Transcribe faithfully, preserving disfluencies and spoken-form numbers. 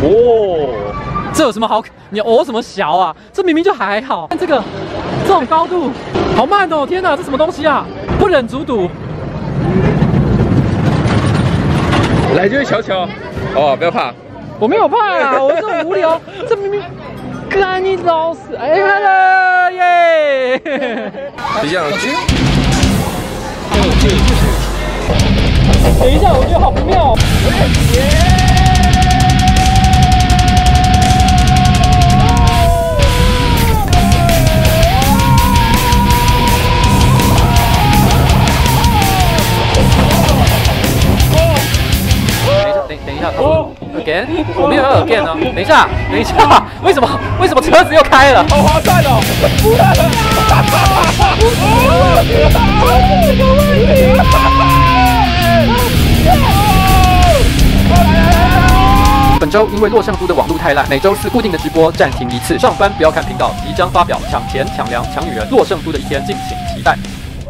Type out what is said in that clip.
哦，这有什么好？你哦什么小啊？这明明就还好。看这个，这种高度，好慢哦！天哪，这什么东西啊？不忍卒睹。 来这位瞧瞧，哦，不要怕， 我没有怕啊，我这无聊，这明明。 干你老死！哎，看了耶！ 就这样。 等一下，我觉得好不妙。等等一下，哦 ，again， 我没有要 again 呢。等一下，等一下，为什么为什么车子又开了？好划算哦！本周因为洛圣都的网路太烂，每周四固定的直播暂停一次。上班不要看频道，即将发表抢钱、抢粮、抢女人，洛圣都的一天，敬请期待。